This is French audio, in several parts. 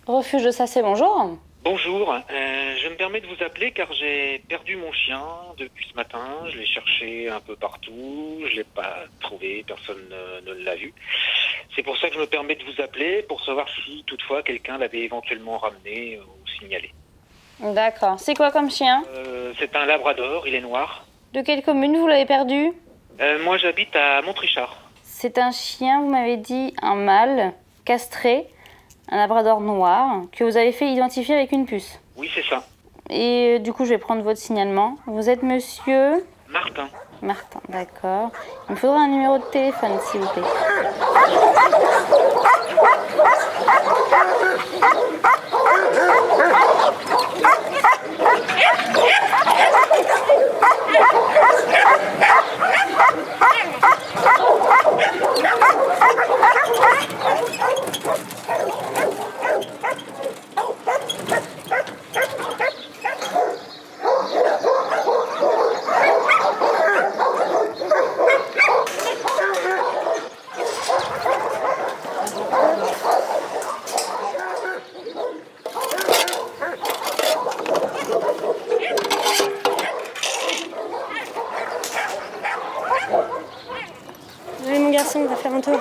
Refuge de Sacé, bonjour. Bonjour, je me permets de vous appeler car j'ai perdu mon chien depuis ce matin. Je l'ai cherché un peu partout, je l'ai pas trouvé, personne ne l'a vu. C'est pour ça que je me permets de vous appeler pour savoir si toutefois quelqu'un l'avait éventuellement ramené ou signalé. D'accord. C'est quoi comme chien? C'est un labrador, il est noir. De quelle commune vous l'avez perdu? Moi j'habite à Montrichard. C'est un chien, vous m'avez dit, un mâle, castré, un labrador noir, que vous avez fait identifier avec une puce. Oui, c'est ça. Et du coup, je vais prendre votre signalement. Vous êtes monsieur Martin. Martin, d'accord. Il me faudra un numéro de téléphone, s'il vous plaît. Allez mon garçon, on va faire un tour.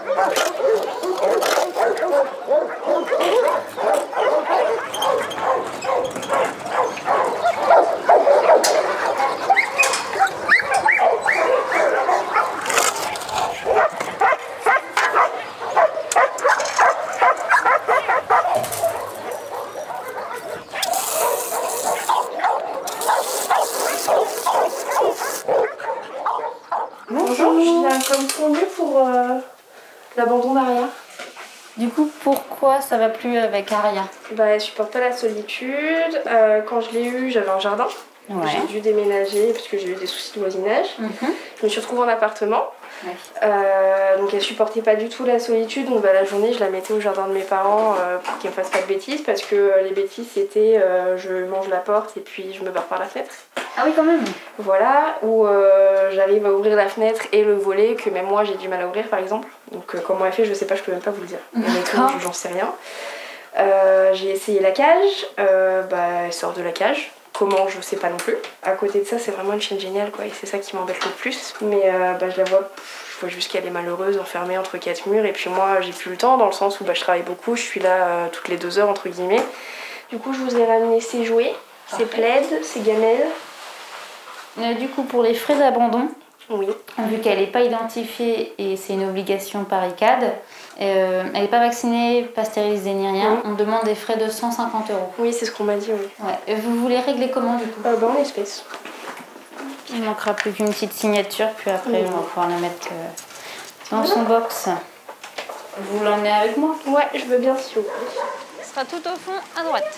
Bonjour, je viens comme convenu pour l'abandon d'Aria. Du coup, pourquoi ça va plus avec Aria? Bah, elle supporte pas la solitude. Quand je l'ai eue, j'avais un jardin. Ouais. J'ai dû déménager parce que j'ai eu des soucis de voisinage. Je me suis retrouvée en appartement. Ouais. Donc elle supportait pas du tout la solitude. Donc bah, la journée, je la mettais au jardin de mes parents pour qu'ils me fassent pas de bêtises. Parce que les bêtises, c'était je mange la porte et puis je me barre par la fenêtre. Ah oui, quand même. Voilà, où j'arrive à ouvrir la fenêtre et le volet que même moi j'ai du mal à ouvrir par exemple. Donc comment elle fait, je sais pas, je peux même pas vous le dire. Honnêtement, j'en sais rien. J'ai essayé la cage, elle sort de la cage. Comment, je sais pas non plus. À côté de ça, c'est vraiment une chienne géniale quoi, et c'est ça qui m'embête le plus. Mais je la vois, je vois juste qu'elle est malheureuse, enfermée entre quatre murs. Et puis moi, j'ai plus le temps dans le sens où je travaille beaucoup, je suis là toutes les 2 heures entre guillemets. Du coup, je vous ai ramené ses jouets, ses plaids, ses gamelles. Du coup, pour les frais d'abandon, Oui. vu qu'elle n'est pas identifiée et c'est une obligation par ICAD, elle n'est pas vaccinée, pas stérilisée ni rien, on demande des frais de 150 €. Oui, c'est ce qu'on m'a dit, oui. Ouais. Et vous voulez régler comment du coup? En espèces. Il manquera plus qu'une petite signature, puis après on va pouvoir la mettre dans son box. Vous l'emmenez avec moi? Ouais, je veux bien s'il vous plaît. Ce sera tout au fond à droite.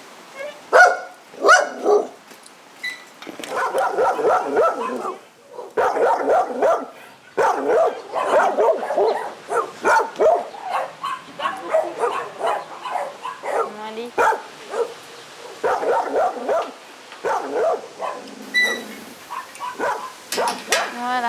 Allez. Voilà.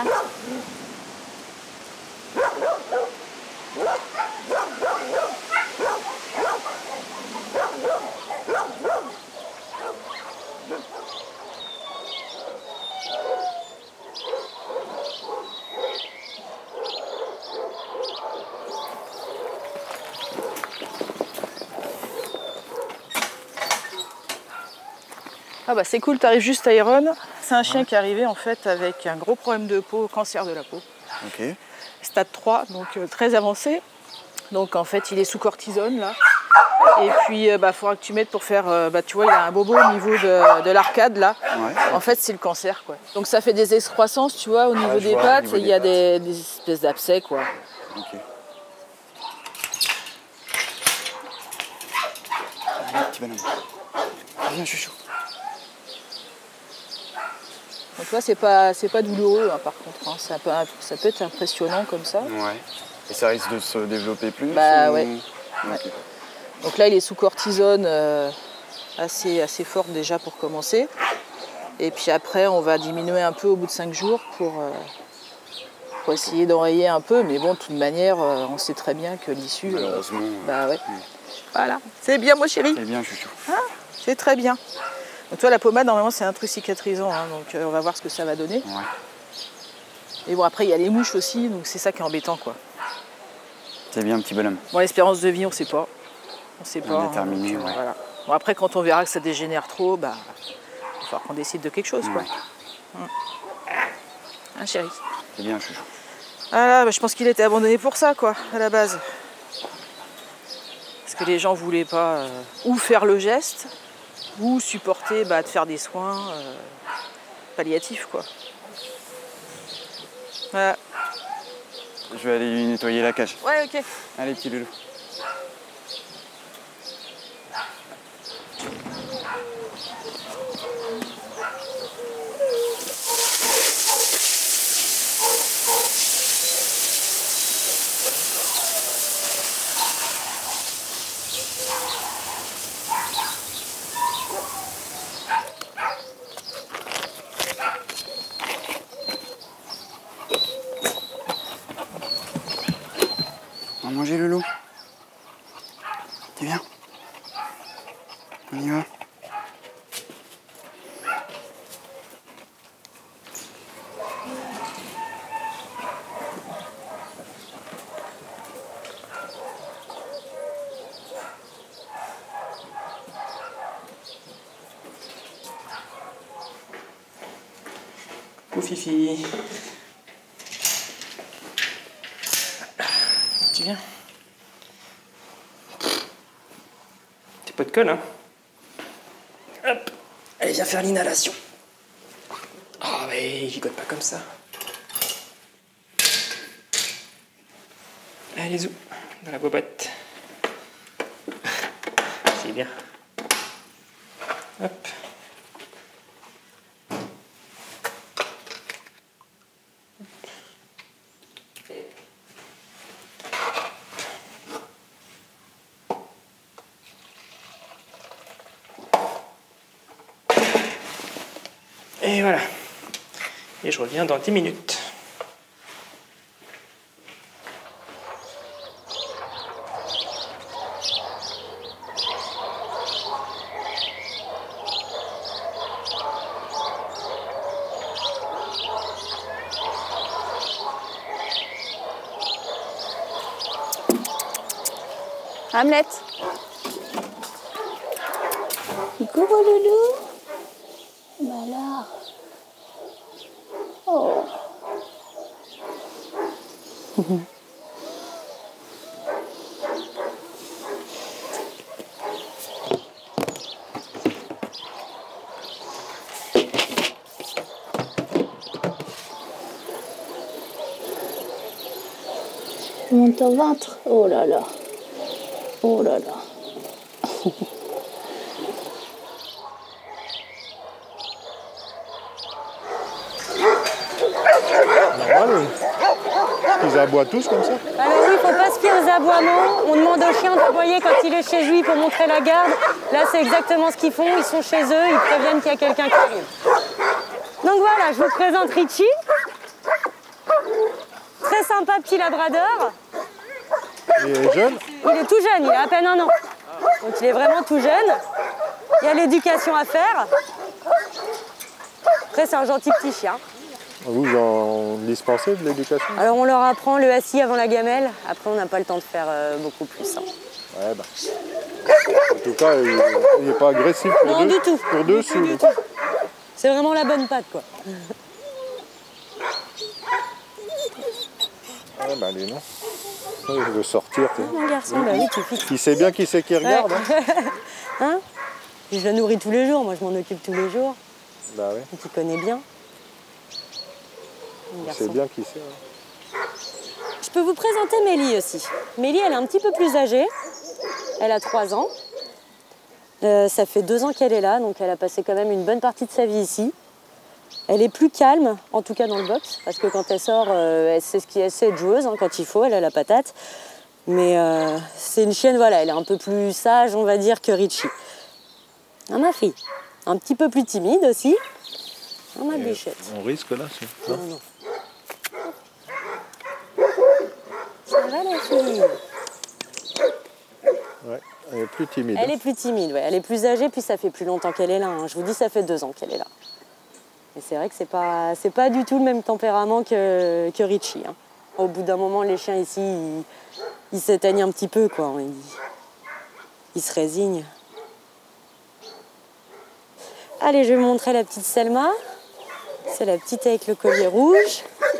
Ah bah c'est cool, t'arrives juste à Iron. C'est un chien qui est arrivé en fait avec un gros problème de peau, cancer de la peau. Ok. Stade 3, donc très avancé. Donc en fait il est sous cortisone là. Et puis faudra que tu mettes pour faire, tu vois il a un bobo au niveau de l'arcade là. Ouais. En fait c'est le cancer quoi. Donc ça fait des excroissances tu vois au niveau des pattes, il y a des espèces d'abcès quoi. Ok. Petit bonhomme. Viens chouchou. Donc là c'est pas douloureux hein, par contre, hein. Ça peut être impressionnant comme ça. Ouais. Et ça risque de se développer plus? Bah ou... ouais. Okay. Donc là il est sous cortisone assez forte déjà pour commencer. Et puis après on va diminuer un peu au bout de 5 jours pour pour essayer d'enrayer un peu, mais bon, de toute manière, on sait très bien que l'issue... Malheureusement. Bah ouais. Voilà. C'est bien, moi chéri. C'est bien, chouchou. Ah, c'est très bien. Donc toi, la pommade, normalement, c'est un truc cicatrisant, hein, donc on va voir ce que ça va donner. Ouais. Et bon, après, il y a les mouches aussi, donc c'est ça qui est embêtant, quoi. C'est bien, petit bonhomme. Bon, l'espérance de vie, on sait pas. On sait pas. Indéterminé, donc, ouais. Voilà. Bon, après, quand on verra que ça dégénère trop, bah, il va falloir qu'on décide de quelque chose, quoi. Ouais. Hein, chéri? C'est bien, chouchou. Ah là, bah, je pense qu'il était abandonné pour ça, quoi, à la base. Parce que les gens voulaient pas ou faire le geste, ou supporter de faire des soins palliatifs, quoi. Voilà. Je vais aller lui nettoyer la cage. Ouais, ok. Allez, petit loulou. On va manger le loup. T'es bien? On y va? Coucou Fifi. Tu viens? T'es pas de colle, hein? Hop. Allez, viens faire l'inhalation. Oh, mais gigote pas comme ça. Allez, zou, dans la bobette. C'est bien. Hop. Et voilà. Et je reviens dans 10 minutes. Hamlet. Coucou loulou. Bah alors. Oh. Monte ton ventre. Oh là là. Oh là là. Normal, ils aboient tous comme ça. Alors oui, il ne faut pas se fier aux aboiements. On demande au chien d'aboyer quand il est chez lui pour montrer la garde. Là, c'est exactement ce qu'ils font. Ils sont chez eux, ils préviennent qu'il y a quelqu'un qui arrive. Donc voilà, je vous présente Richie. Très sympa petit labrador. Il est jeune. Il est tout jeune, il a à peine 1 an. Donc il est vraiment tout jeune. Il y a l'éducation à faire. Après, c'est un gentil petit chien. Vous en dispensez de l'éducation? Alors on leur apprend le assis avant la gamelle. Après, on n'a pas le temps de faire beaucoup plus. Hein. Ouais, bah. En tout cas, il n'est pas agressif pour Non, deux. du tout. Pour deux, sous. C'est vraiment la bonne patte, quoi. Ouais, bah lui non. Il veut sortir. Mon garçon, bah oui, tu fixes. Il sait bien qui c'est qui regarde. Ouais. Hein? Puis je la nourris tous les jours, moi je m'en occupe tous les jours. Bah oui. Tu connais bien. Il sait bien qui c'est. Hein. Je peux vous présenter Mélie aussi. Mélie, elle est un petit peu plus âgée. Elle a 3 ans. Ça fait 2 ans qu'elle est là, donc elle a passé quand même une bonne partie de sa vie ici. Elle est plus calme, en tout cas dans le box, parce que quand elle sort, elle sait ce qu'elle sait être joueuse, hein, quand il faut, elle a la patate. Mais c'est une chienne, voilà, elle est un peu plus sage, on va dire, que Richie. Ah, ma fille. Un petit peu plus timide aussi. Ah, ma bichette. On risque là, Non, non. Ça va la fille? Ouais, elle est plus timide. Elle est plus timide, ouais. Elle est plus âgée, puis ça fait plus longtemps qu'elle est là. Hein. Je vous dis, ça fait 2 ans qu'elle est là. Et c'est vrai que c'est pas du tout le même tempérament que Richie. Hein. Au bout d'un moment, les chiens ici, ils s'éteignent un petit peu, quoi. Ils se résignent. Allez, je vais vous montrer la petite Selma. C'est la petite avec le collier rouge.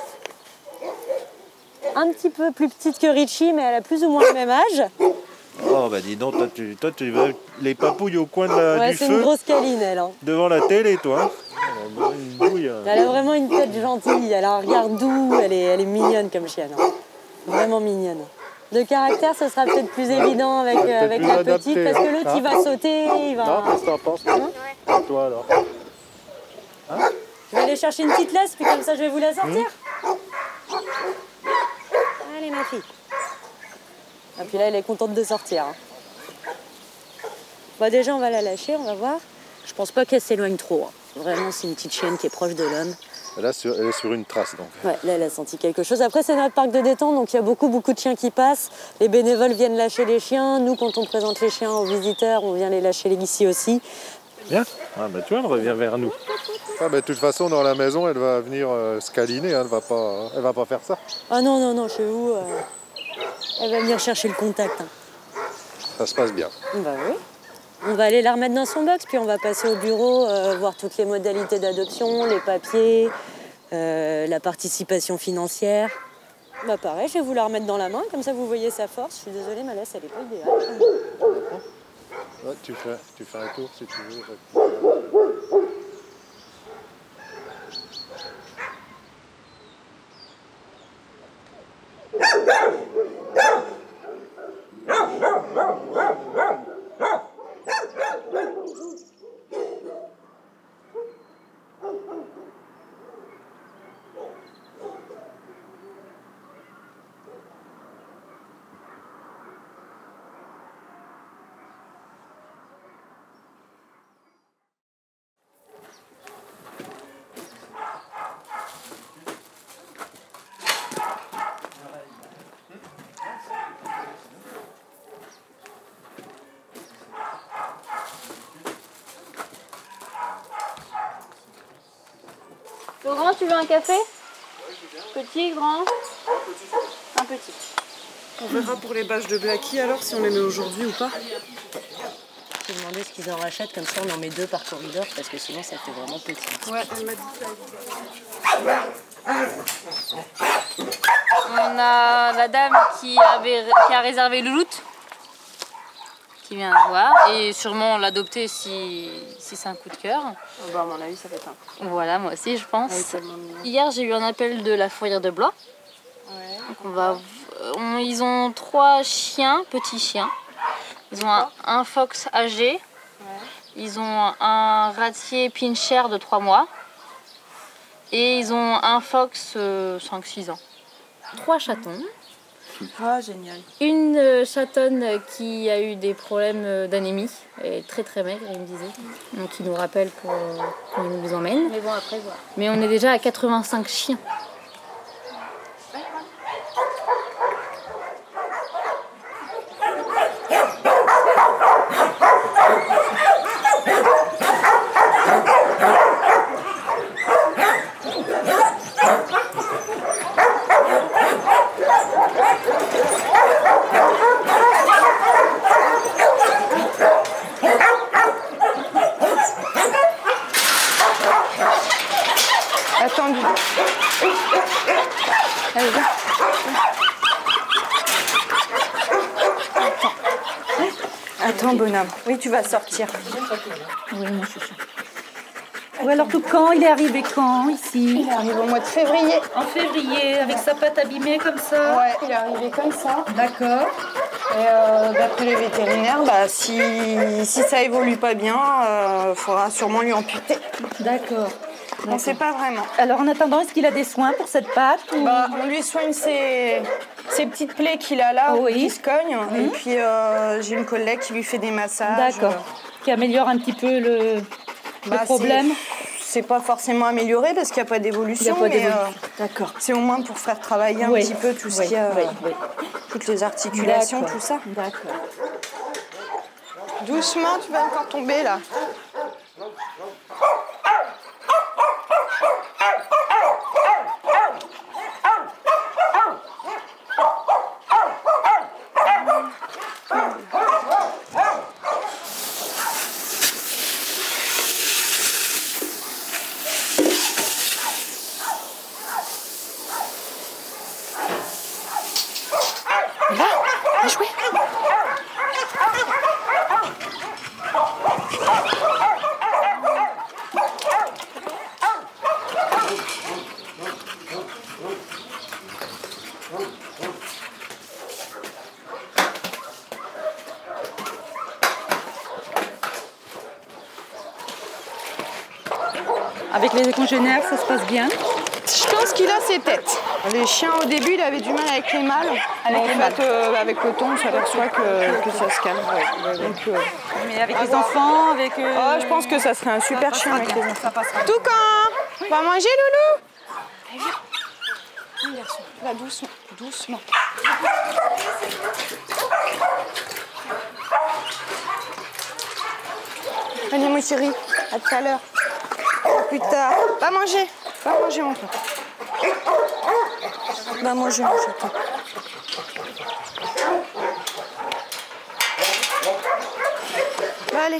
Un petit peu plus petite que Richie, mais elle a plus ou moins le même âge. Oh bah dis donc, toi tu vas les papouilles au coin de Ouais, du c'est feu. une grosse câline, elle. Hein. Devant la télé, toi. Une bouille, Elle a vraiment une tête gentille, elle a un regard doux, elle est mignonne comme chienne. Hein. Vraiment mignonne. De caractère, ce sera peut-être plus évident avec plus la petite, adapté, parce que hein. l'autre, il va sauter, il va... Non, qu'est-ce que t'en penses? Hein? Toi alors. Je vais aller chercher une petite laisse, puis comme ça, je vais vous la sortir. Allez, ma fille. Et puis là, elle est contente de sortir. Hein. Bah, déjà, on va la lâcher, on va voir. Je pense pas qu'elle s'éloigne trop. Hein. Vraiment, c'est une petite chienne qui est proche de l'homme. Là, elle est sur une trace, donc. Ouais, là, elle a senti quelque chose. Après, c'est notre parc de détente, donc il y a beaucoup de chiens qui passent. Les bénévoles viennent lâcher les chiens. Nous, quand on présente les chiens aux visiteurs, on vient les lâcher ici aussi. Bien. Ah bah tu vois, elle revient vers nous. Ah bah de toute façon, dans la maison, elle va venir se câliner, hein, elle va pas faire ça. Ah non, non, non, chez vous, elle va venir chercher le contact. Hein. Ça se passe bien. Bah oui. On va aller la remettre dans son box, puis on va passer au bureau, voir toutes les modalités d'adoption, les papiers, la participation financière. Bah pareil, je vais vous la remettre dans la main, comme ça vous voyez sa force. Je suis désolée, ma laisse, elle n'est pas idéale. Ouais, tu fais un tour si tu veux. Le grand, tu veux un café? Petit, grand? Un petit. On verra pour les bâches de Blacky alors si on les met aujourd'hui ou pas. Je vais demander ce qu'ils en rachètent, comme ça on en met 2 par corridor, parce que sinon ça fait vraiment petit. Ouais, elle m'a dit ça. On a la dame qui a réservé Louloute, qui vient voir, et sûrement l'adopter si c'est un coup de cœur. Bah, à mon avis, ça fait pas. Voilà, moi aussi, je pense. Hier, j'ai eu un appel de la fourrière de Blois. Ouais. Donc ils ont 3 chiens, petits chiens. Ils ont un fox âgé. Ouais. Ils ont un ratier pincher de 3 mois. Et ils ont un fox 5-6 ans. 3 chatons. Ah, génial. Une chatonne qui a eu des problèmes d'anémie. Elle est très très maigre, il me disait. Donc il nous rappelle qu'on nous emmène. Mais bon, après, voilà. Mais on est déjà à 85 chiens. Attends, bonhomme. Oui, tu vas sortir. Oui, mon chouchou. Ou alors tout quand? Il est arrivé quand ici? Il est arrivé au mois de février. En février, avec sa patte abîmée comme ça? Ouais, il est arrivé comme ça. D'accord. Et d'après les vétérinaires, bah, si ça évolue pas bien, faudra sûrement lui amputer. D'accord. On sait pas vraiment. Alors en attendant, est-ce qu'il a des soins pour cette patte ou... Bah, on lui soigne ses petites plaies qu'il a là, qui se cognent. Et puis j'ai une collègue qui lui fait des massages. D'accord. Qui améliore un petit peu le problème. c'est pas forcément amélioré parce qu'il n'y a pas d'évolution. D'accord. C'est au moins pour faire travailler un petit peu tout ce qu'il y a, toutes les articulations, tout ça. D'accord. Doucement, tu vas encore tomber là. Va jouer. Avec les congénères, ça se passe bien? Je pense qu'il a ses têtes. Les chiens, au début, il avait du mal avec les mâles. Avec le temps, on s'aperçoit que ça se calme. Donc, mais avec les enfants, avec... Oh, je pense que ça serait un super chien avec les enfants. Toucan, va manger, Loulou. Allez, viens. Garçon. Là, doucement, doucement. Allez, mon chéri, à tout à l'heure. À plus tard. Va manger, mon frère. Va manger, mon chaton. Va aller.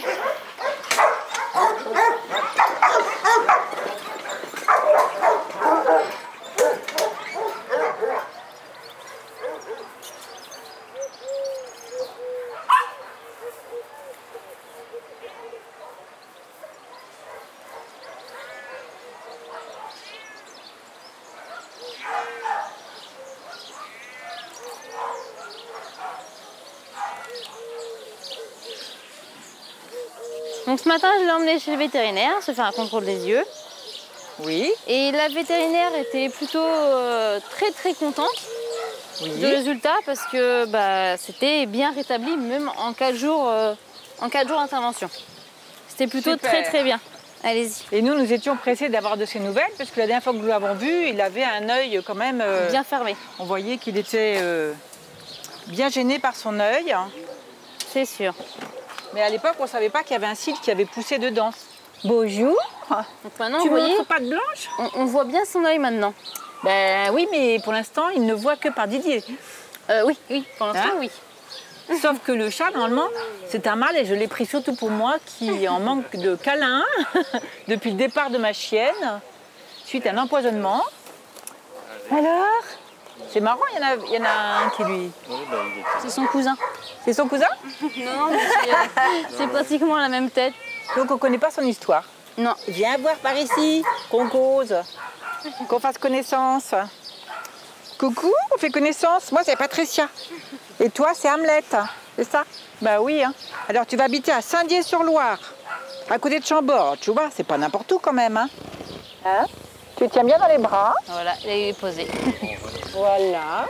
Donc ce matin, je l'ai emmené chez le vétérinaire, se faire un contrôle des yeux. Oui. Et la vétérinaire était plutôt très contente du résultat parce que c'était bien rétabli même en 4 jours d'intervention. C'était plutôt Super. très bien. Allez-y. Et nous étions pressés d'avoir de ses nouvelles parce que la dernière fois que nous l'avons vu, il avait un œil quand même... bien fermé. On voyait qu'il était bien gêné par son œil. C'est sûr. Mais à l'époque, on ne savait pas qu'il y avait un cil qui avait poussé dedans. Bonjour. Donc maintenant, Tu vous voyez, montres pas de blanche? on voit bien son œil maintenant. Ben oui, mais pour l'instant, il ne voit que par Didier. Oui, pour l'instant, oui. Sauf que le chat, normalement, c'est un mâle et je l'ai pris surtout pour moi qui en manque de câlins depuis le départ de ma chienne, suite à un empoisonnement. Alors? C'est marrant, il y en a un qui lui... C'est son cousin. C'est son cousin? Non, mais c'est pratiquement la même tête. Donc on ne connaît pas son histoire? Non. Viens voir par ici, qu'on cause, qu'on fasse connaissance. Coucou, on fait connaissance. Moi, c'est Patricia. Et toi, c'est Hamlet, c'est ça? Bah oui. Hein. Alors, tu vas habiter à Saint-Dié-sur-Loire, à côté de Chambord. Tu vois, c'est pas n'importe où quand même. Hein? Tu tiens bien dans les bras. Voilà, il est posé. Voilà.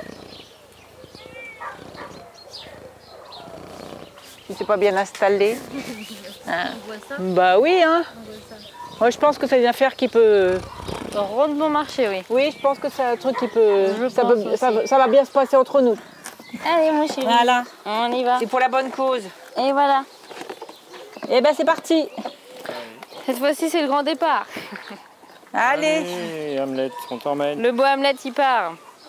Tu t'es pas bien installé. Hein? On voit ça. Bah oui, hein. Moi, je pense que c'est une affaire qui peut... Rendre bon marché, oui. Oui, je pense que c'est un truc qui peut... Ça va bien se passer entre nous. Allez, mon chéri. Voilà. On y va. C'est pour la bonne cause. Et voilà. Eh ben, c'est parti. Cette fois-ci, c'est le grand départ. Allez. Allez, Hamlet, on t'emmène. Le beau Hamlet, il part.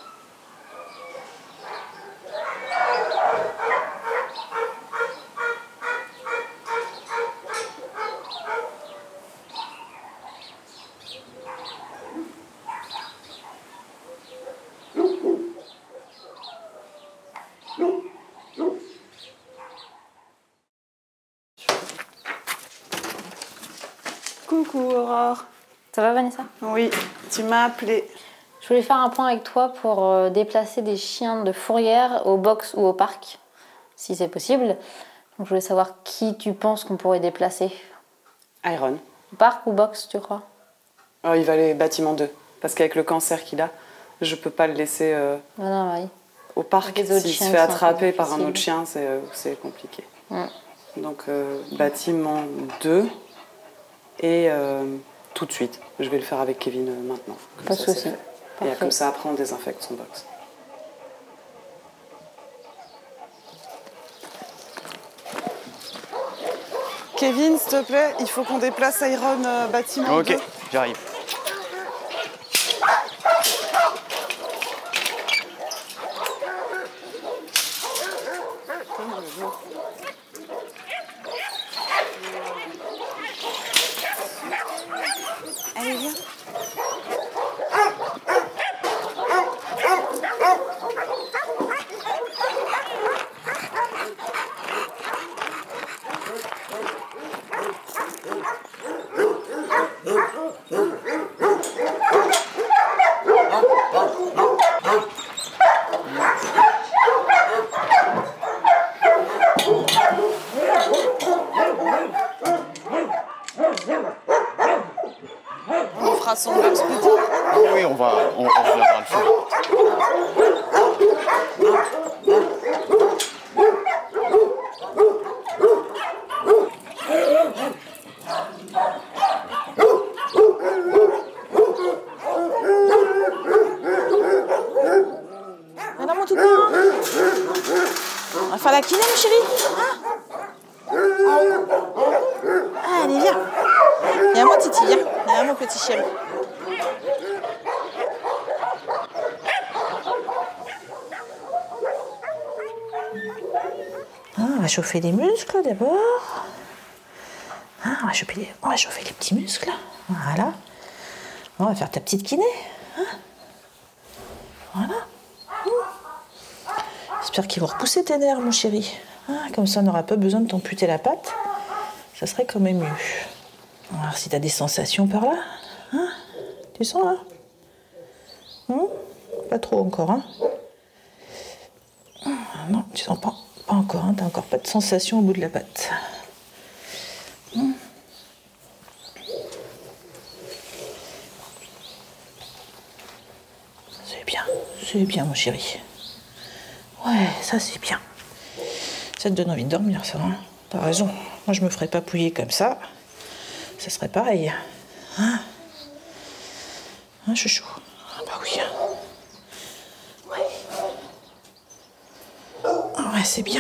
Coucou Aurore. Ça va, Vanessa? Oui, tu m'as appelé. Je voulais faire un point avec toi pour déplacer des chiens de fourrière au box ou au parc, si c'est possible. Donc, je voulais savoir qui tu penses qu'on pourrait déplacer. Iron. Parc ou box, tu crois? Oh, il va aller bâtiment 2. Parce qu'avec le cancer qu'il a, je peux pas le laisser au parc. S'il se fait attraper par un autre chien, c'est compliqué. Donc, bâtiment 2. Et tout de suite. Je vais le faire avec Kevin maintenant. Pas de souci. Et comme ça, après, on désinfecte son box. Kevin, s'il te plaît, il faut qu'on déplace Iron bâtiment 2. Ok, j'arrive. Allez, viens. On fera son box plus tard. Oui, on reviendra le faire. Madame, mon tout cas. On va faire la kiné, mon chéri. Ah, allez, viens. Viens, mon titi, viens. Viens, mon petit chéri. Ah, on va chauffer les muscles d'abord. Ah, on va chauffer les petits muscles. Voilà. On va faire ta petite kiné. Voilà. J'espère qu'ils vont repousser tes nerfs, mon chéri. Comme ça, on n'aura pas besoin de t'amputer la patte. Ça serait quand même mieux. On va voir si tu as des sensations par là. Tu sens là? Pas trop encore. Non, tu sens pas encore. Tu n'as encore pas de sensation au bout de la patte. C'est bien, mon chéri. Ouais, ça c'est bien. Ça te donne envie de dormir, ça. T'as raison. Moi, je me ferais pas pouiller comme ça. Ça serait pareil. Chouchou? Bah oui. Ouais, c'est bien.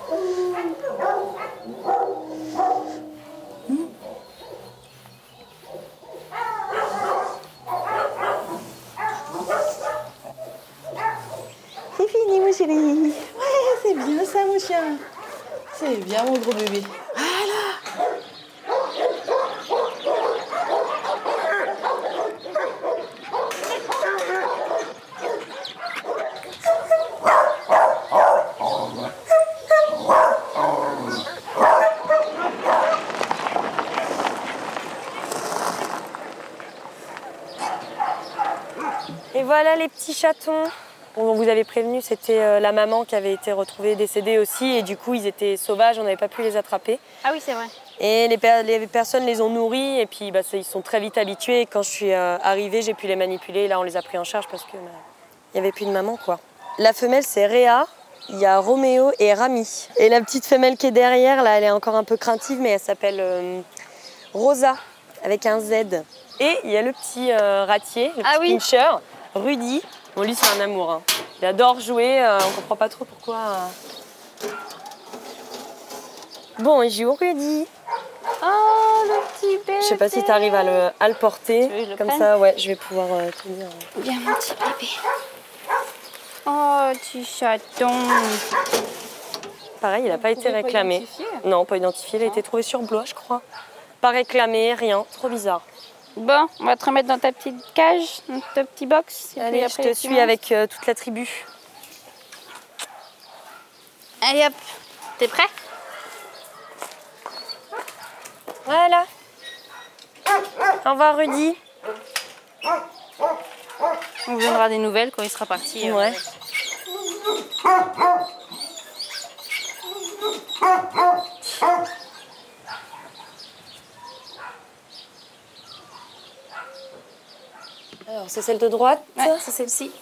C'est fini, mon chéri. Ouais, c'est bien ça, mon chien. C'est bien, mon gros bébé. Voilà. Et voilà les petits chatons. On vous avait prévenu, c'était la maman qui avait été retrouvée décédée aussi. Et du coup, ils étaient sauvages, on n'avait pas pu les attraper. Ah oui, c'est vrai. Et les personnes les ont nourris et puis ils sont très vite habitués. Et quand je suis arrivée, j'ai pu les manipuler. Et là, on les a pris en charge parce qu'il n'y avait plus de maman, quoi. La femelle, c'est Réa. Il y a Roméo et Rami. Et la petite femelle qui est derrière, là, elle est encore un peu craintive, mais elle s'appelle Rosa, avec un Z. Et il y a le petit ratier, le petit pincher, Rudy. Bon, lui, c'est un amour. Il adore jouer, on comprend pas trop pourquoi. Bon, il joue Rudy. Oh, le petit bébé. Je sais pas si tu arrives à le porter. Tu veux que je le comme prenne? ça, ouais, je vais pouvoir tenir. Viens, mon petit bébé. Oh, petit chaton. Pareil, il n'a pas été réclamé. Non, pas identifié. Il a été trouvé sur Blois, je crois. Pas réclamé, rien. Trop bizarre. Bon, on va te remettre dans ta petite cage, dans ta petit box. Allez, je te suis avec toute la tribu. Allez hop, t'es prêt? Voilà. Au revoir, Rudy. On vous donnera des nouvelles quand il sera parti. Ouais. Alors, c'est celle de droite. Ouais, c'est celle-ci.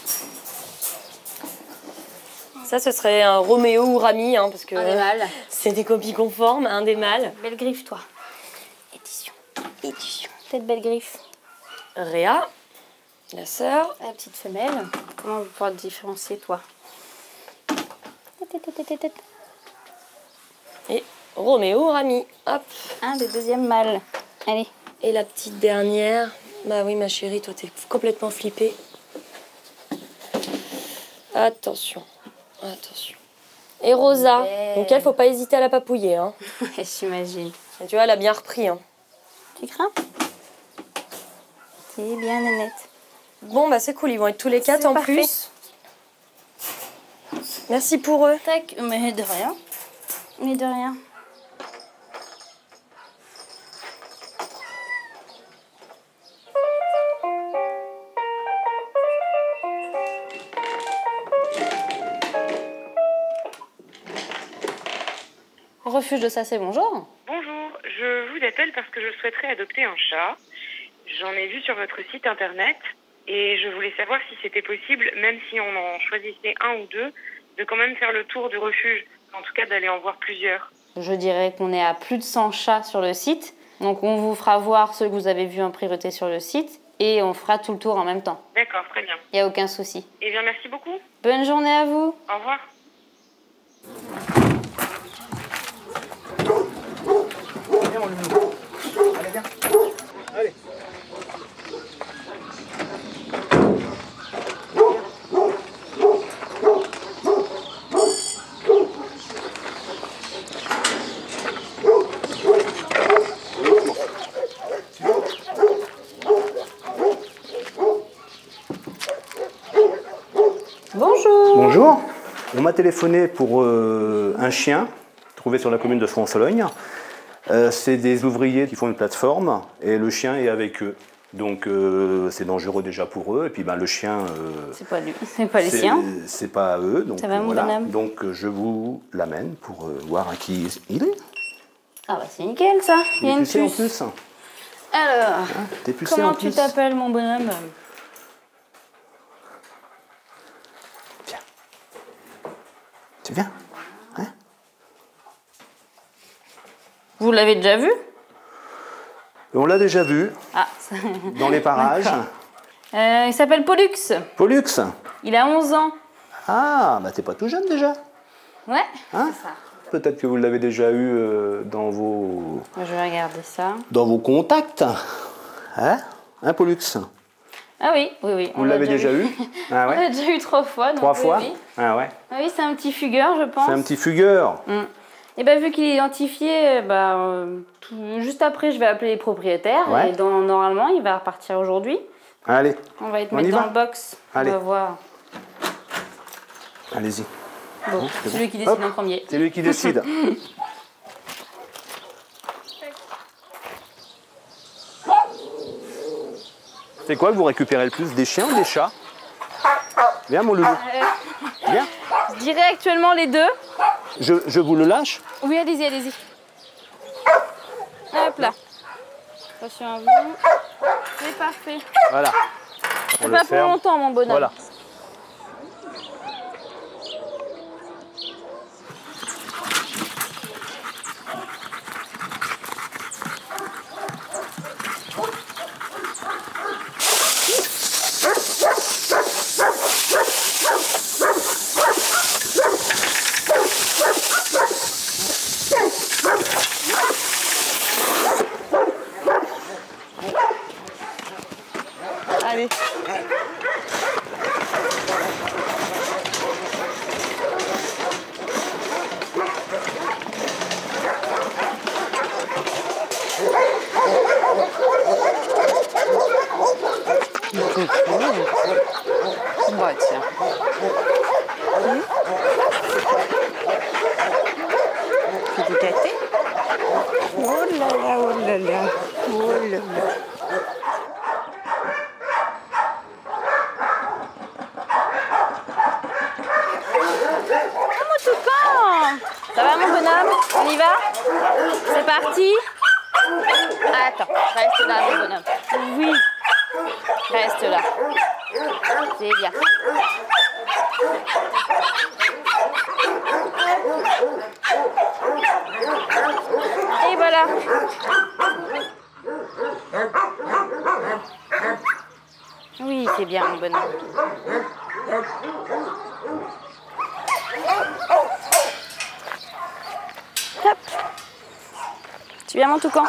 Ça, ce serait un Roméo ou Rami, hein, parce que un des mâles. C'est des copies conformes, un des mâles. Belle griffe, toi. Édition. Cette belle griffe. Réa, la sœur. La petite femelle. Comment on va pouvoir te différencier, toi? Et Roméo, Rami. Hop. Un des deuxièmes mâles. Allez. Et la petite dernière. Bah oui, ma chérie, toi, t'es complètement flippée. Attention. Attention. Et Rosa. Donc elle, faut pas hésiter à la papouiller. Hein. Ouais, j'imagine. Et tu vois, elle a bien repris. Hein. Tu crains? C'est bien, Nénette. Bon, bah c'est cool, ils vont être tous les 4 en parfait. plus. Merci pour eux. Tac, mais de rien. Mais de rien. Refuge de Sacé, bonjour. Bonjour, je vous appelle parce que je souhaiterais adopter un chat. J'en ai vu sur votre site internet et je voulais savoir si c'était possible, même si on en choisissait un ou deux, de quand même faire le tour du refuge, en tout cas d'aller en voir plusieurs. Je dirais qu'on est à plus de 100 chats sur le site, donc on vous fera voir ceux que vous avez vus en priorité sur le site et on fera tout le tour en même temps. D'accord, très bien. Il n'y a aucun souci. Eh bien, merci beaucoup. Bonne journée à vous. Au revoir. Allez, viens. Allez. Bonjour. Bonjour. On m'a téléphoné pour un chien trouvé sur la commune de Sron-Sologne. C'est des ouvriers qui font une plateforme et le chien est avec eux. Donc c'est dangereux déjà pour eux. Et puis ben, le chien... c'est pas lui, c'est pas les siens. C'est pas à eux. Donc, ça va, mon voilà. bonhomme. Donc je vous l'amène pour voir à qui il est. Ah bah c'est nickel ça, il y a une pucé en puce. plus. Alors, T'es pucé comment en tu plus. t'appelles mon bonhomme? Tu viens hein? Vous l'avez déjà vu? On l'a déjà vu Ah, dans les parages. Il s'appelle Pollux. Pollux. Il a 11 ans. Ah, bah t'es pas tout jeune déjà. Ouais, Hein? c'est ça. Peut-être que vous l'avez déjà eu dans vos... Je vais regarder ça. Dans vos contacts. Hein? Un Pollux. Ah oui, oui, oui. Vous l'avez déjà eu? Ah ouais? On l'a déjà eu 3 fois. Donc 3 fois? Oui. Ah ouais. Ah oui, c'est un petit fugueur, je pense. C'est un petit fugueur. Et bien, vu qu'il est identifié, juste après, je vais appeler les propriétaires. Ouais. Et normalement, il va repartir aujourd'hui. Allez. On va être On mettre y dans va le box. Allez. On va voir. Allez-y. Bon, c'est c'est lui bon. qui décide Hop, en premier. C'est lui qui décide. C'est quoi que vous récupérez le plus? Des chiens ou des chats? Viens mon loulou. Viens. Je dirais actuellement les deux. Je vous le lâche? Oui, allez-y, allez-y. Hop là. Attention à vous. C'est parfait. Voilà. C'est pas pour longtemps, mon bonhomme. Voilà. Allez. Bah tiens. Tu t'es gâté? Oh là là, oh là là, oh là là. Mon toucan! Ça va, mon bonhomme? On y va? C'est parti? Attends, reste là, mon bonhomme. Oui. Reste là. C'est bien. Et voilà. c'est bien, mon bonhomme. Hop. Tu viens, mon toucan?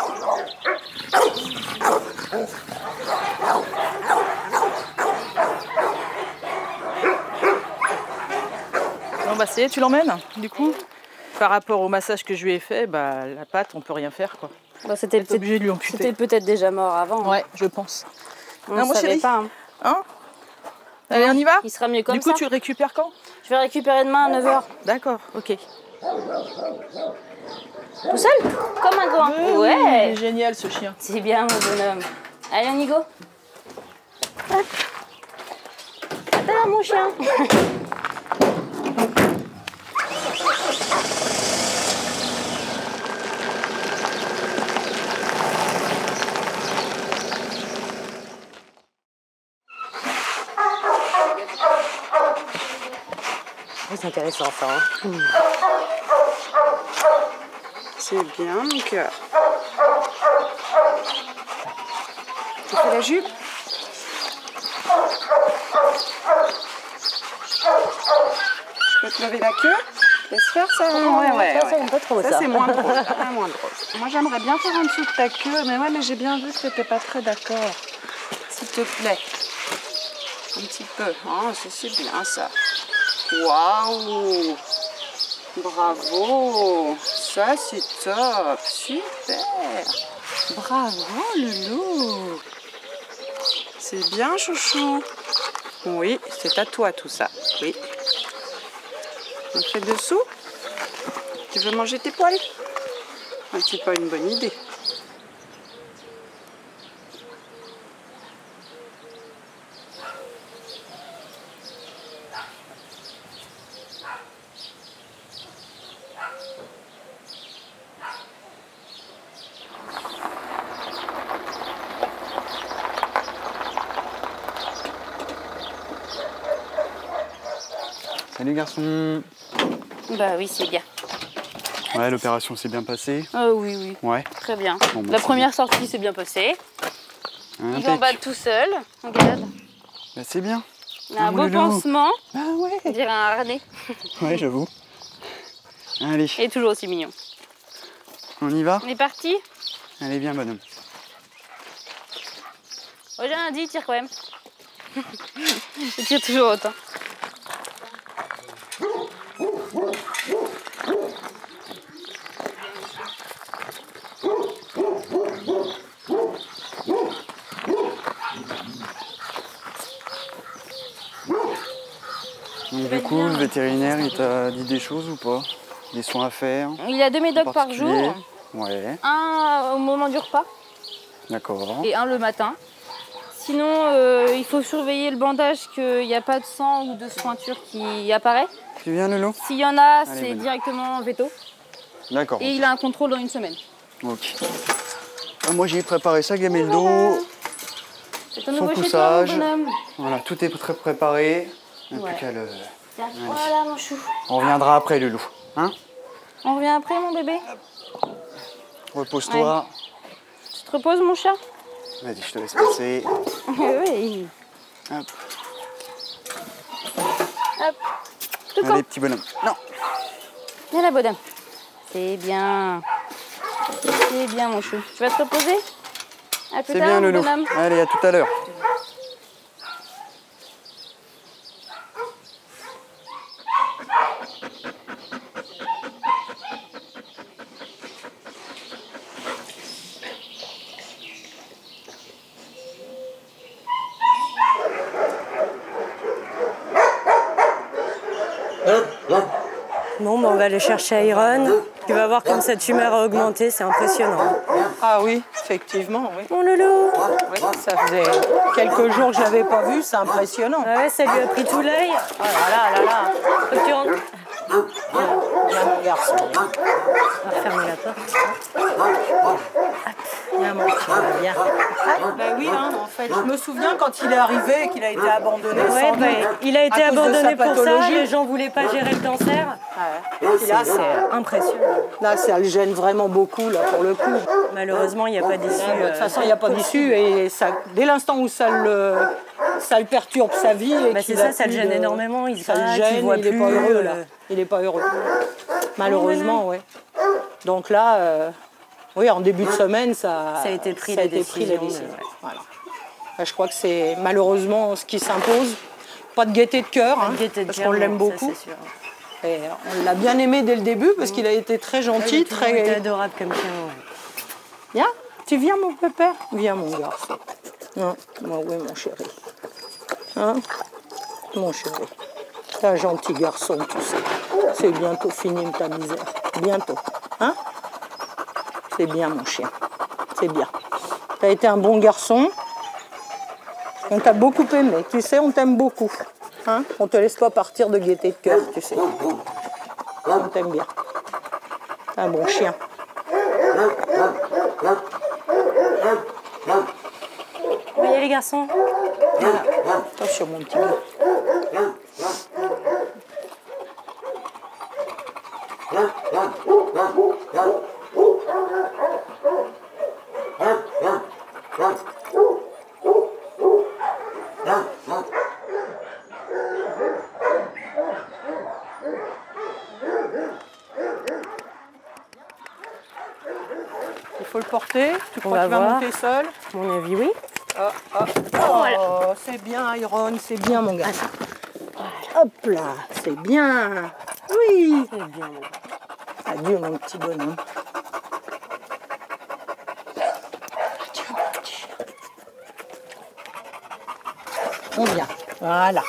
Bon bah c'est, tu l'emmènes du coup. Par rapport au massage que je lui ai fait, bah la patte on peut rien faire quoi. Bah, c'était peut-être déjà mort avant. Ouais, je pense. On ne savait pas. Hein allez, on y va? Il sera mieux comme ça. Du coup, tu le récupères quand? Je vais récupérer demain à 9h. D'accord, ok. Tout seul? Comme un grand. Ouais. Oui, il est génial ce chien. C'est bien, mon bonhomme. Allez, on y go. Hop. Attends, mon chien. C'est intéressant ça. Hein. C'est bien mon cœur. Tu fais la jupe? Je peux te lever la queue? Laisse faire ça. Ouais. Ça, j'aime pas trop ça. C'est moins drôle. Moins drôle. Moi j'aimerais bien faire en dessous de ta queue, mais j'ai bien vu que t'étais pas très d'accord. S'il te plaît. Un petit peu. Oh, c'est bien ça. Waouh! Bravo! Ça c'est top! Super! Bravo le loup! C'est bien chouchou! Oui, c'est à toi tout ça. Oui. On fait dessous? Tu veux manger tes poils? C'est pas une bonne idée. Salut garçon. Bah oui, c'est bien. Ouais, l'opération s'est bien passée. Oui. Ouais. Très bien. Bon, bah, la première sortie s'est bien passée. Impec. Il va en battre tout seul. Regarde. Bah, c'est bien. Il a un beau pansement. Ah ouais. On dirait un harnais. Ouais, j'avoue. Allez. Et toujours aussi mignon. On y va? On est parti? Allez, viens, bonhomme. Oh, j'ai un dit, tire quand même. Je tire toujours autant. Donc du coup, le vétérinaire, il t'a dit des choses ou pas? Des soins à faire? Il a 2 médocs par jour. Ouais. Un au moment du repas. D'accord. Et un le matin. Sinon, il faut surveiller le bandage qu'il n'y a pas de sang ou de suinture qui apparaît. Tu viens, Lolo? S'il y en a, Allez, c'est venez. directement veto. D'accord. Et il a un contrôle dans 1 semaine. Ok. Ah, moi, j'ai préparé sa gamme et le dos. C'est ton son nouveau chez toi, coussage. mon bonhomme. Voilà, tout est très préparé. Il n'y a Ouais. plus qu'à le... Tiens, Allez. voilà mon chou. On reviendra après, le loup. Hein? On revient après, mon bébé. Repose-toi. Ouais. Tu te reposes, mon chat? Vas-y, je te laisse passer. Oui. Hop. Hop. Tout Allez, petit bonhomme. Non. Viens là, bonhomme. C'est bien. C'est bien, mon chou. Tu vas te reposer? À plus C'est tard, bien, mon le loup. bonhomme. Allez, à tout à l'heure. Bon, ben, on va aller chercher Iron. Tu vas voir comme sa tumeur a augmenté, c'est impressionnant. Ah oui, effectivement, oui. Mon loulou. Oui, ça faisait quelques jours que je l'avais pas vu, c'est impressionnant. Ah ouais, ça lui a pris tout l'œil. Oh là là. Faut que tu rentres. Viens, mon garçon. On va fermer la porte. Hop. Viens, bien, mon chien, bien. Ben oui, hein, en fait. Je me souviens quand il est arrivé et qu'il a été abandonné. Ouais, il a été abandonné pour ça, les gens ne voulaient pas gérer le cancer. Ouais. Là, c'est impressionnant. Là, ça le gêne vraiment beaucoup, là, pour le coup. Malheureusement, il n'y a pas d'issue. De toute façon, il n'y a pas d'issue. Et ça, dès l'instant où ça le perturbe sa vie... C'est ça, ça le gêne énormément. Ça le gêne, il n'est pas heureux, là. Il n'est pas heureux. Malheureusement, oui. Donc là, oui, en début de semaine, ça a été pris les décisions. Voilà. Je crois que c'est malheureusement ce qui s'impose. Pas de gaieté de cœur, hein, parce qu'on l'aime beaucoup. Ça, et on l'a bien aimé dès le début, parce qu'il a été très gentil. Il a été adorable comme chien. Viens, tu viens, mon pépère? Viens, mon garçon. Hein? Oui, mon chéri. Hein? Mon chéri. T'es un gentil garçon, tu sais. C'est bientôt fini ta misère. Bientôt. Hein? C'est bien, mon chien. C'est bien. T'as été un bon garçon. On t'a beaucoup aimé. Tu sais, on t'aime beaucoup. Hein? On te laisse pas partir de gaieté de cœur, tu sais. On t'aime bien. T'es un bon chien. On va y aller, garçon. Attention, mon petit gars. Il faut le porter. Tu crois qu'il va monter seul? À mon avis, oui. Oh, c'est bien, Iron, c'est bien, mon gars. Hop là, c'est bien. Oui. C'est bien, mon gars. Adieu, mon petit bonhomme. On vient. Voilà.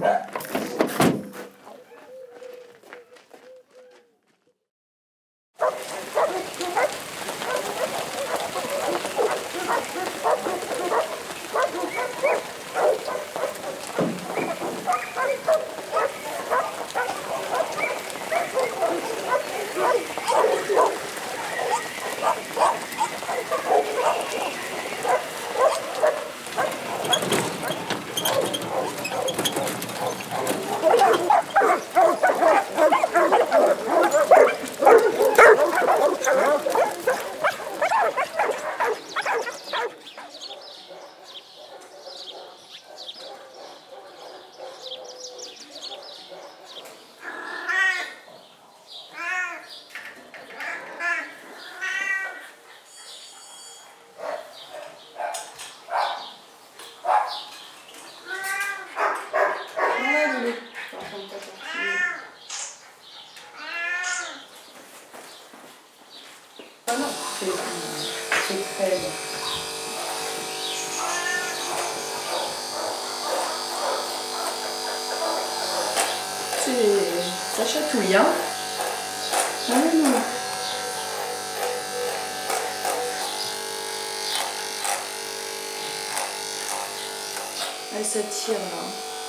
Ça chatouille, hein? Non. Elle s'attire là.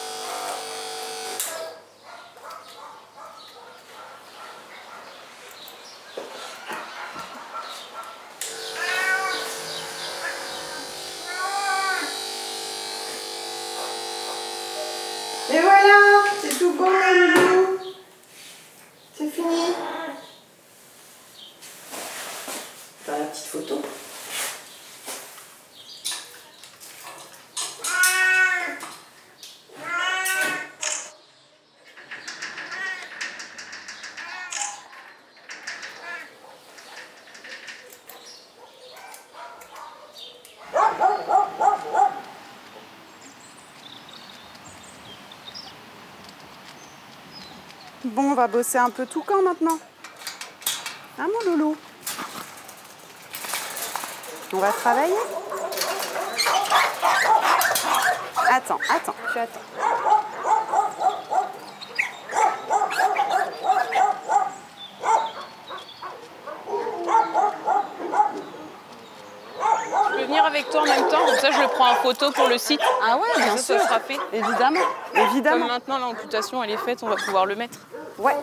Et voilà, c'est tout bon, mon loulou. C'est fini. Faire la petite photo. Bon, on va bosser un peu tout camp maintenant. Hein, mon loulou? On va travailler? Attends, tu attends. Je peux venir avec toi en même temps, comme ça je le prends en photo pour le site. Ah ouais, bien sûr. Ça sera fait. Évidemment. Comme maintenant l'amputation elle est faite, on va pouvoir le mettre. Ouais.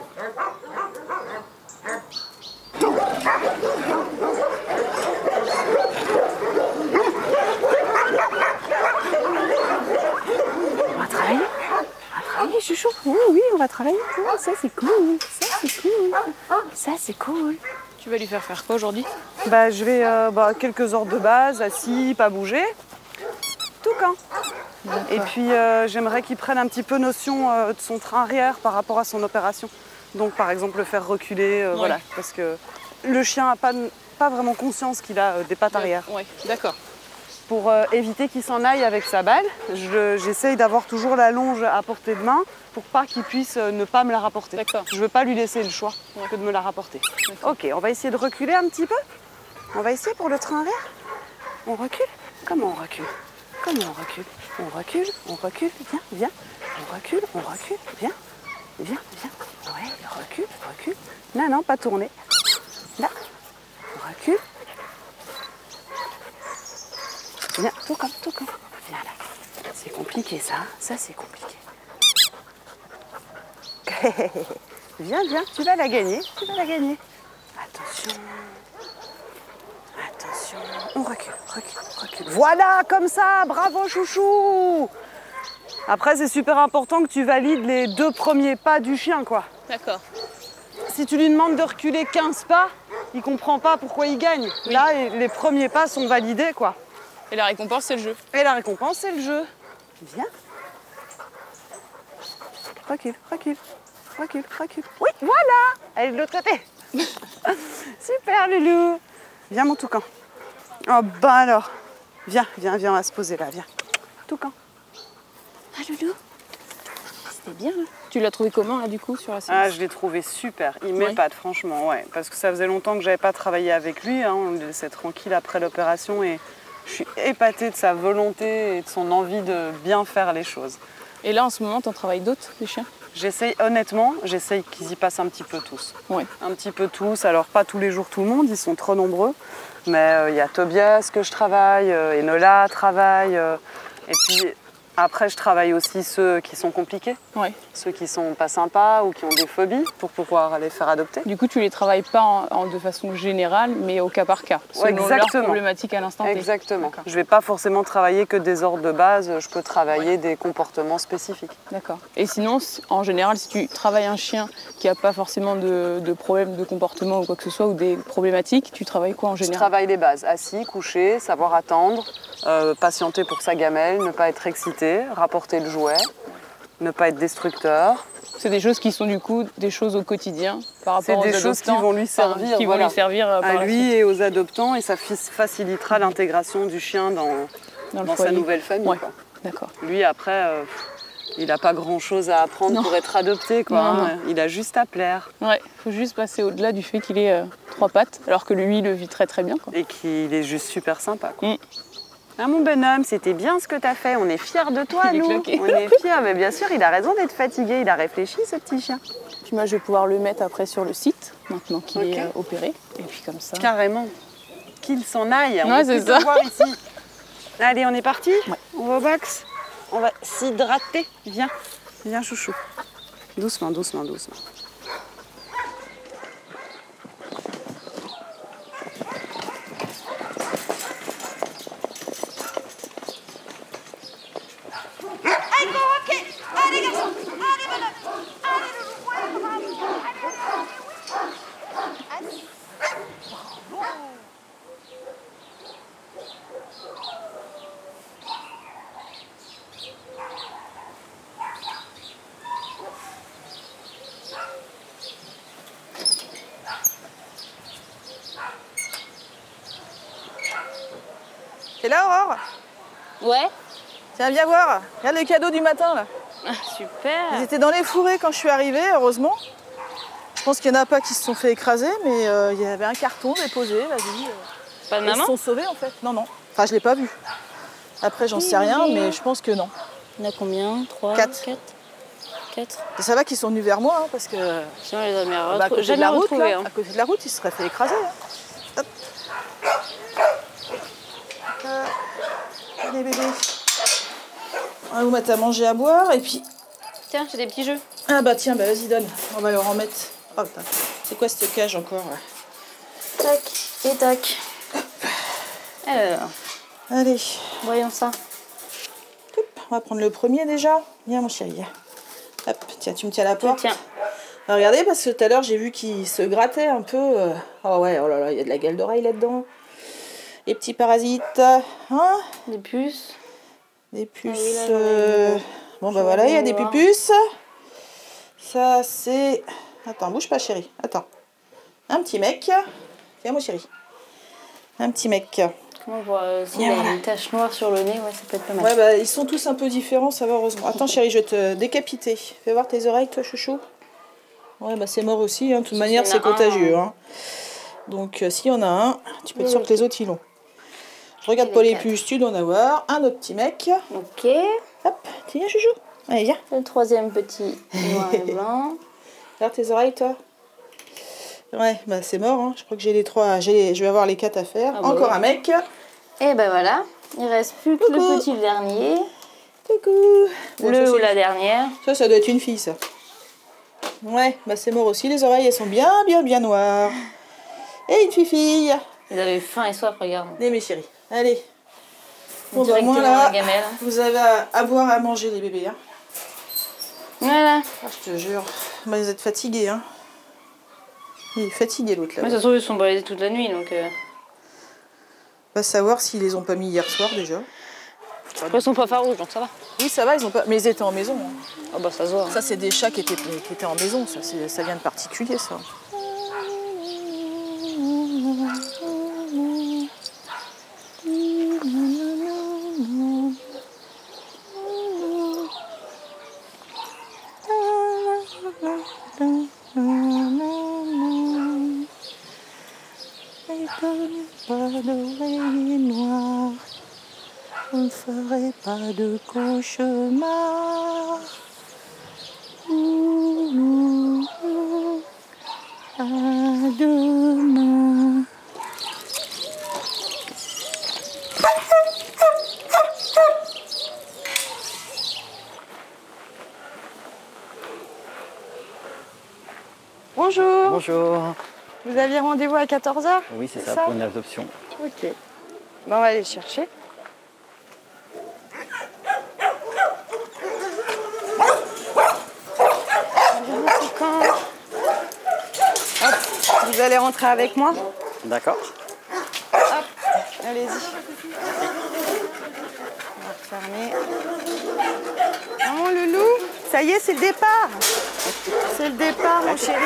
va travailler. Oh, ça c'est cool, ça c'est cool, ça c'est cool. Tu vas lui faire quoi aujourd'hui? Bah, je vais quelques heures de base, assis, pas bouger. Tout quand. Et puis j'aimerais qu'il prenne un petit peu notion de son train arrière par rapport à son opération. Donc par exemple le faire reculer, voilà, parce que le chien n'a pas vraiment conscience qu'il a des pattes arrière. Oui, d'accord. Pour éviter qu'il s'en aille avec sa balle, j'essaye d'avoir toujours la longe à portée de main pour pas qu'il puisse ne pas me la rapporter. D'accord. Je veux pas lui laisser le choix que de me la rapporter. Ok, on va essayer de reculer un petit peu. On va essayer pour le train arrière. On recule. Comment on recule? Comment on recule? On recule, on recule, viens, viens. On recule, viens, viens, viens. Ouais, recule, recule. Non, non, pas tourner. Là, on recule. Viens, tout comme. Viens là. C'est compliqué ça, ça c'est compliqué. Viens, viens, tu vas la gagner, Attention. Attention. On recule, recule. Voilà, comme ça, bravo chouchou. Après, c'est super important que tu valides les 2 premiers pas du chien, quoi. D'accord. Si tu lui demandes de reculer 15 pas, il comprend pas pourquoi il gagne. Oui. Là, les premiers pas sont validés, quoi. Et la récompense, c'est le jeu. Et la récompense, c'est le jeu. Viens. Recule, recule, recule, recule. Oui, voilà. Elle est de l'autre côté. Super, Loulou. Viens, mon toucan. Oh, bah alors. Viens, viens, viens, on va se poser là, viens. Toucan. Ah, Loulou. C'était bien, là. Tu l'as trouvé comment, là, du coup, sur la séance? Ah, je l'ai trouvé super. Il m'épate, franchement, ouais. Parce que ça faisait longtemps que j'avais pas travaillé avec lui. Hein. On le laissait tranquille après l'opération et je suis épatée de sa volonté et de son envie de bien faire les choses. Et là, en ce moment, t'en travailles d'autres, des chiens? Honnêtement, j'essaye qu'ils y passent un petit peu tous. Oui. Un petit peu tous. Alors, pas tous les jours tout le monde, ils sont trop nombreux. Mais il y a Tobias que je travaille, Enola travaille. Et puis, après, je travaille aussi ceux qui sont compliqués. Oui. Ceux qui sont pas sympas ou qui ont des phobies pour pouvoir les faire adopter. Du coup, tu les travailles pas de façon générale, mais au cas par cas, selon leur problématique à l'instant T. Exactement. Je vais pas forcément travailler que des ordres de base, je peux travailler des comportements spécifiques. D'accord. Et sinon, en général, si tu travailles un chien qui n'a pas forcément de problème de comportement ou quoi que ce soit, ou des problématiques, tu travailles quoi en général? Je travaille les bases, assis, couché, savoir attendre, patienter pour sa gamelle, ne pas être excité, rapporter le jouet, ne pas être destructeur. C'est des choses qui sont du coup des choses au quotidien par rapport aux adoptants. C'est des choses qui vont lui servir, qui vont lui servir à lui et aux adoptants, et ça facilitera l'intégration du chien dans sa nouvelle famille. Ouais. D'accord. Lui après, il n'a pas grand chose à apprendre pour être adopté, quoi. Non, non. Il a juste à plaire. Ouais, il faut juste passer au-delà du fait qu'il ait 3 pattes, alors que lui il le vit très très bien, quoi. Et qu'il est juste super sympa, quoi. Ah, mon bonhomme, c'était bien ce que tu as fait. On est fiers de toi, nous. On est fiers. Mais bien sûr, il a raison d'être fatigué. Il a réfléchi, ce petit chien. Puis moi, je vais pouvoir le mettre après sur le site, maintenant qu'il est opéré. Et puis comme ça... Carrément. Qu'il s'en aille. Ouais, c'est ça. Voir ici. Allez, on est parti. Ouais. On va au box. On va s'hydrater. Viens. Viens, chouchou. Doucement, doucement, doucement. T'es là, Aurore? Ouais. Tiens, viens voir. Regarde le cadeau du matin, là. Ah, super. Ils étaient dans les fourrés quand je suis arrivée, heureusement. Je pense qu'il n'y en a pas qui se sont fait écraser, mais il y avait un carton déposé, vas-y. Pas de maman? Ils se sont sauvés, en fait. Non, non. Enfin, je ne l'ai pas vu. Après, j'en sais rien, mais je pense que non. Il y en a combien? 3? 4. 4. Et ça va qu'ils sont venus vers moi, hein, parce que... Sinon, les amis, à côté de la route, là, à côté de la route, ils se seraient fait écraser. Hein. Hop. Allez, bébé. On va vous mettre à manger, à boire, et puis... Tiens, j'ai des petits jeux. Ah bah tiens, bah vas-y, donne. On va leur en mettre. Oh putain. C'est quoi cette cage encore, là? Tac et tac. Alors... Allez. Voyons ça. Hop, on va prendre le premier déjà. Viens, mon chéri. Hop, Tiens, tu me tiens la porte. Tiens. Regardez, parce que tout à l'heure, j'ai vu qu'il se grattait un peu. Oh ouais, oh là là, il y a de la gueule d'oreille là-dedans. Les petits parasites. Hein? Des puces. Des puces. Ah oui, là, Bon, bah voilà, il y a des pupus. Ça, c'est... Attends, bouge pas, chérie. Attends. Un petit mec. Tiens, moi, chérie. Un petit mec. Comment on voit s'il y a une tache noire sur le nez, ouais, ça peut être pas mal. Ouais, bah, ils sont tous un peu différents, ça va, heureusement. Attends, chérie, je vais te décapiter. Fais voir tes oreilles, toi, chouchou. Ouais, bah, c'est mort aussi, hein. De toute manière, c'est contagieux. Hein. Donc, s'il y en a un, tu peux être sûr que les autres, ils l'ont. Je regarde pas les puces, tu dois en avoir. Un autre petit mec. Ok. Hop, tiens, chouchou. Allez, viens. Le troisième petit noir et blanc. Regarde tes oreilles, toi. Ouais, bah c'est mort, hein. Je crois que j'ai les 3. Je vais avoir les 4 à faire. Ah bah encore oui. un mec. Et ben voilà. Il reste plus que le petit dernier. Coucou. Bon, Le ou la dernière. Ça doit être une fille, ça. Ouais, bah c'est mort aussi. Les oreilles, elles sont bien noires. Et une fille. Ils avaient faim et soif, regarde. Allez, mes chéris. Allez. Bon, bah, Directement moi, dans là, la gamelle. vous avez à boire, à manger, les bébés. Hein. Voilà. Ah, je te jure. Bah, vous êtes fatigués, hein. Il est fatigué, l'autre, là. Mais ça se trouve, ils sont baladés toute la nuit, donc... On va savoir s'ils les ont pas mis hier soir, déjà. Après, ils sont pas farouches, donc ça va. Oui, ça va, ils ont pas... mais ils étaient en maison. Hein. Ah bah ça se voit. Hein. Ça, c'est des chats qui étaient en maison. Ça vient de particulier, ça. Pas d'oreiller noire, on ne ferait pas de cauchemar. À demain. Bonjour. Bonjour. Vous aviez rendez-vous à 14 h? Oui, c'est ça, pour une adoption. Ok. Bon, on va aller le chercher. Hop, vous allez rentrer avec moi. D'accord. Hop, allez-y. On va refermer. Ah, mon loulou, ça y est, c'est le départ. C'est le départ, mon chéri.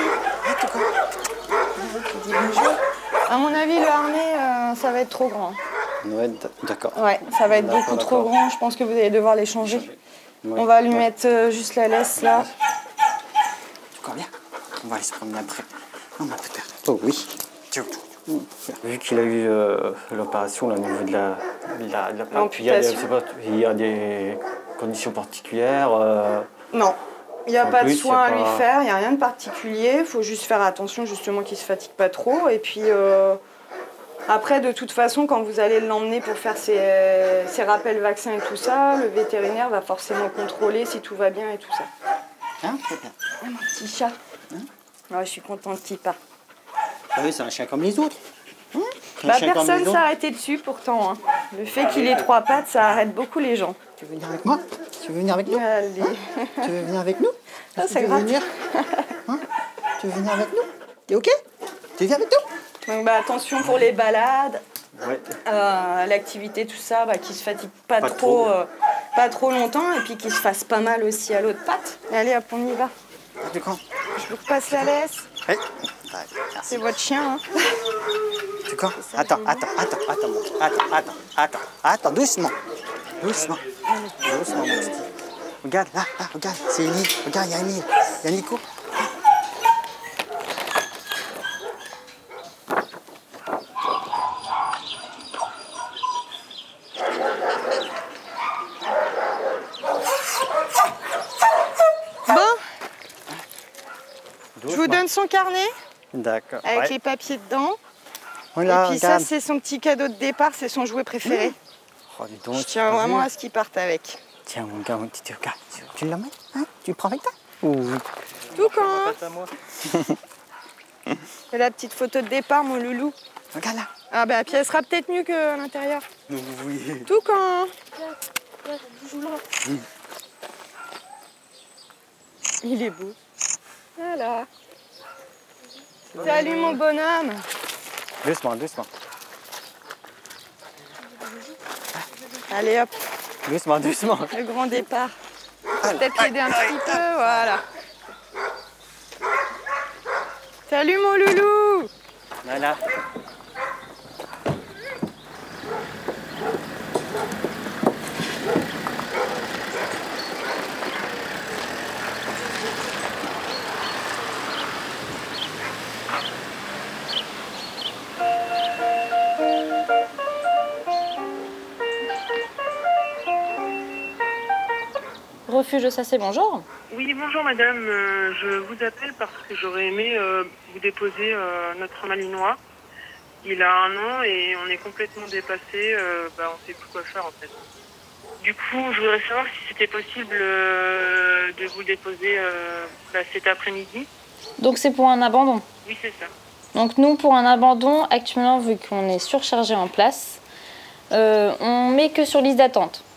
À mon avis, le harnais, ça va être trop grand. Ouais, d'accord. Ouais, ça va être beaucoup trop grand. Je pense que vous allez devoir les changer. Ouais. On va lui mettre juste la laisse là. D'accord, bien. On va aller se promener après. Oh, ma putain. Oh oui. Vu qu'il a eu l'opération au niveau de la patte, il y a des conditions particulières. Non. Il n'y a pas de soin à lui pas... faire, il n'y a rien de particulier. Il faut juste faire attention justement qu'il ne se fatigue pas trop. Et puis après, de toute façon, quand vous allez l'emmener pour faire ses rappels vaccins et tout ça, le vétérinaire va forcément contrôler si tout va bien et tout ça. Hein, très bien. Ah, mon petit chat. Hein, je suis contente qu'il parte. Ah oui, c'est un chien comme les autres. Bah, personne s'est arrêté dessus pourtant. Hein. Le fait qu'il ait 3 pattes, ça arrête beaucoup les gens. Tu veux venir avec moi? Tu veux venir avec nous? Allez. Tu veux venir avec nous? Ah, c'est grave. Hein? Tu veux venir avec nous? T'es ok? Tu viens avec nous? Donc bah, attention pour les balades, ouais. L'activité, tout ça, bah, qu'il se fatigue pas trop longtemps et puis qu'il se fasse pas mal aussi à l'autre patte. Allez hop, on y va. D'accord. Je vous repasse la laisse. Oui. C'est votre chien. Hein. D'accord. Attends, doucement. Doucement, mon petit. Regarde, là, regarde, c'est une île. Regarde, il y a une île. Il y a Nico. Bon. Je vous donne son carnet. D'accord. Avec les papiers dedans. Voilà, et puis regarde. ça, c'est son petit cadeau de départ, c'est son jouet préféré. Oh, dis donc, je tiens vraiment à ce qu'il parte avec. Tiens, mon gars, regarde. Tu l'emmènes, hein? Tu le prends avec toi? Oui. Toucan. C'est la petite photo de départ, mon loulou. Regarde là. Ah bah, puis elle sera peut-être mieux qu'à l'intérieur. Oui. Toucan. Il est beau. Voilà. Salut mon bonhomme. Doucement, doucement. Allez hop. Doucement, doucement. Le grand départ. Peut-être l'aider un petit peu, voilà. Salut mon loulou. Voilà. Refuge Sacé, bonjour. Oui, bonjour madame. Je vous appelle parce que j'aurais aimé vous déposer notre malinois. Il a 1 an et on est complètement dépassé. On ne sait plus quoi faire en fait. Du coup, je voudrais savoir si c'était possible de vous le déposer cet après-midi. Donc c'est pour un abandon? Oui, c'est ça. Donc nous, pour un abandon, actuellement, vu qu'on est surchargé en place, on met que sur liste d'attente.